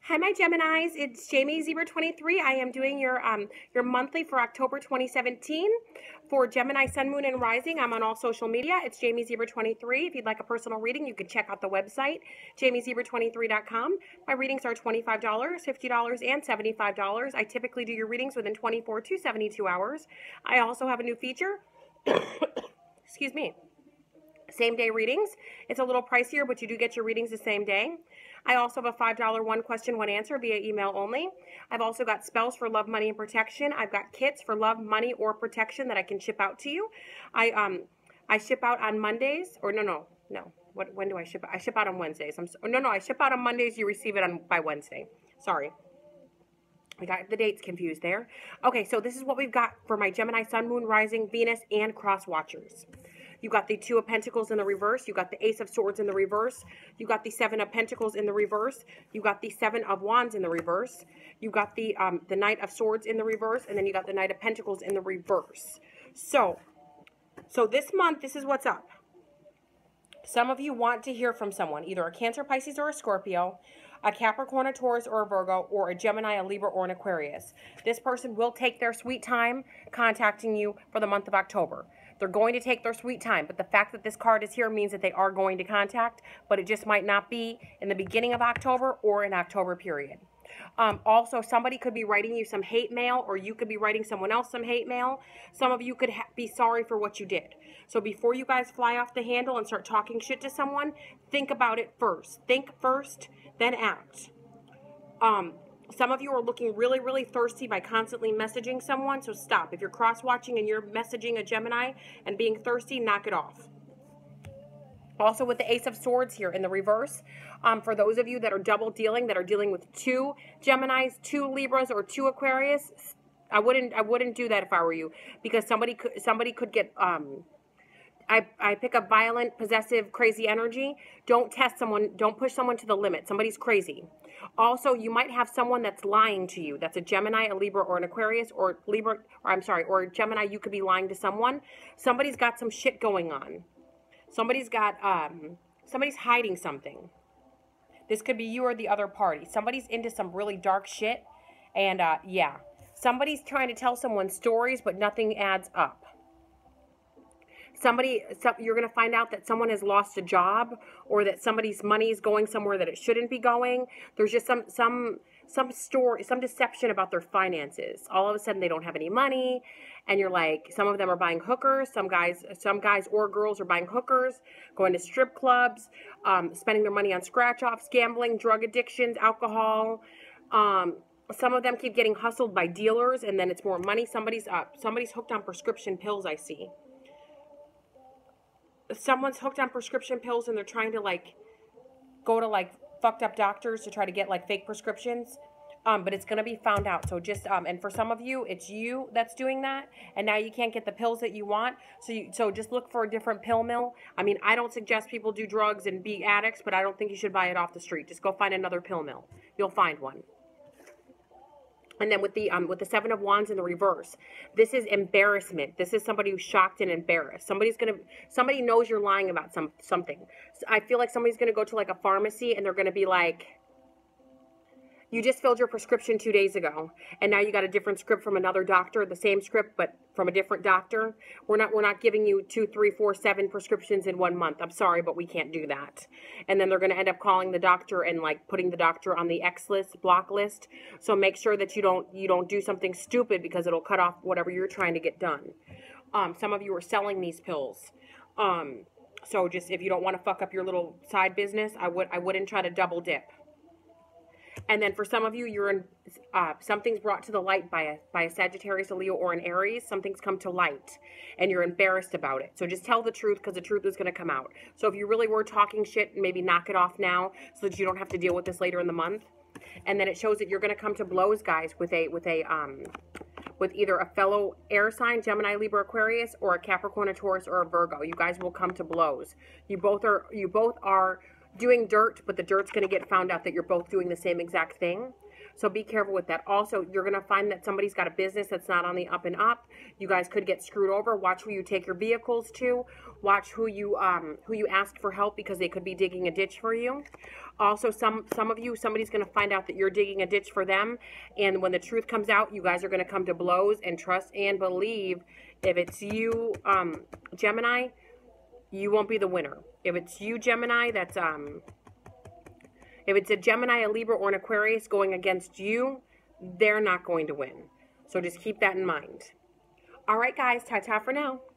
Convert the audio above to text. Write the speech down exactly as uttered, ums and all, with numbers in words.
Hi, my Geminis. It's Jamie Zebra twenty-three. I am doing your um your monthly for October twenty seventeen for Gemini, Sun, Moon, and Rising. I'm on all social media. It's Jamie Zebra twenty-three. If you'd like a personal reading, you can check out the website, jamie zebra twenty-three dot com. My readings are twenty-five dollars, fifty dollars, and seventy-five dollars. I typically do your readings within twenty-four to seventy-two hours. I also have a new feature. Excuse me. Same day readings. It's a little pricier, but you do get your readings the same day. I also have a five dollar one question, one answer via email only. I've also got spells for love, money, and protection. I've got kits for love, money, or protection that I can ship out to you. I um I ship out on Mondays, or no, no, no. What when do I ship out? I ship out on Wednesdays. I'm so, no, no. I ship out on Mondays. You receive it on by Wednesday. Sorry. I got the dates confused there. Okay, so this is what we've got for my Gemini, Sun, Moon, Rising, Venus, and Cross Watchers. You got the Two of Pentacles in the reverse. You got the Ace of Swords in the reverse. You got the Seven of Pentacles in the reverse. You got the Seven of Wands in the reverse. You got the um, the Knight of Swords in the reverse, and then you got the Knight of Pentacles in the reverse. So, so this month, this is what's up. Some of you want to hear from someone, either a Cancer, Pisces, or a Scorpio, a Capricorn, a Taurus, or a Virgo, or a Gemini, a Libra, or an Aquarius. This person will take their sweet time contacting you for the month of October. They're going to take their sweet time, but the fact that this card is here means that they are going to contact, but it just might not be in the beginning of October or in October period. Um, also, somebody could be writing you some hate mail, or you could be writing someone else some hate mail. Some of you could ha be sorry for what you did. So before you guys fly off the handle and start talking shit to someone, think about it first. Think first, then act. Um... Some of you are looking really, really thirsty by constantly messaging someone, so stop. If you're cross-watching and you're messaging a Gemini and being thirsty, knock it off. Also with the Ace of Swords here in the reverse, um, for those of you that are double dealing, that are dealing with two Geminis, two Libras, or two Aquarius, I wouldn't, I wouldn't do that if I were you, because somebody could, somebody could get... Um, I, I pick up violent, possessive, crazy energy. Don't test someone. Don't push someone to the limit. Somebody's crazy. Also, you might have someone that's lying to you. That's a Gemini, a Libra, or an Aquarius, or Libra, or I'm sorry, or a Gemini. You could be lying to someone. Somebody's got some shit going on. Somebody's got, um, somebody's hiding something. This could be you or the other party. Somebody's into some really dark shit. And, uh, yeah. Somebody's trying to tell someone stories, but nothing adds up. Somebody, some, you're going to find out that someone has lost a job, or that somebody's money is going somewhere that it shouldn't be going. There's just some, some, some story, some deception about their finances. All of a sudden they don't have any money, and you're like, some of them are buying hookers. Some guys, some guys or girls are buying hookers, going to strip clubs, um, spending their money on scratch-offs, gambling, drug addictions, alcohol. Um, some of them keep getting hustled by dealers, and then it's more money. Somebody's up. Somebody's hooked on prescription pills, I see. Someone's hooked on prescription pills and they're trying to like go to like fucked up doctors to try to get like fake prescriptions, um but it's going to be found out. So just um and for some of you, it's you that's doing that, and now you can't get the pills that you want, so you so just look for a different pill mill. I mean, I don't suggest people do drugs and be addicts, but I don't think you should buy it off the street. Just go find another pill mill. You'll find one. And then with the um with the Seven of Wands in the reverse, this is embarrassment. This is somebody who's shocked and embarrassed. Somebody's gonna somebody knows you're lying about some something. So I feel like somebody's gonna go to like a pharmacy and they're gonna be like, you just filled your prescription two days ago, and now you got a different script from another doctor, the same script, but from a different doctor. We're not, we're not giving you two, three, four, seven prescriptions in one month. I'm sorry, but we can't do that. And then they're going to end up calling the doctor and like putting the doctor on the X list, block list. So make sure that you don't, you don't do something stupid, because it'll cut off whatever you're trying to get done. Um, some of you are selling these pills. Um, so just, if you don't want to fuck up your little side business, I would, I wouldn't try to double dip. And then for some of you, you're in, uh, something's brought to the light by a, by a Sagittarius, a Leo, or an Aries. Something's come to light, and you're embarrassed about it. So just tell the truth, because the truth is going to come out. So if you really were talking shit, maybe knock it off now, so that you don't have to deal with this later in the month. And then it shows that you're going to come to blows, guys, with a, with a, um, with either a fellow air sign, Gemini, Libra, Aquarius, or a Capricorn, a Taurus, or a Virgo. You guys will come to blows. You both are, you both are doing dirt, but the dirt's going to get found out that you're both doing the same exact thing. So be careful with that. Also, you're going to find that somebody's got a business that's not on the up and up. You guys could get screwed over. Watch who you take your vehicles to. Watch who you um who you ask for help, because they could be digging a ditch for you. Also, some some of you, somebody's going to find out that you're digging a ditch for them, and when the truth comes out, you guys are going to come to blows. And trust and believe, if it's you, um, Gemini, you won't be the winner. If it's you, Gemini, that's um, if it's a Gemini, a Libra, or an Aquarius going against you, they're not going to win. So just keep that in mind. All right, guys, ta-ta for now.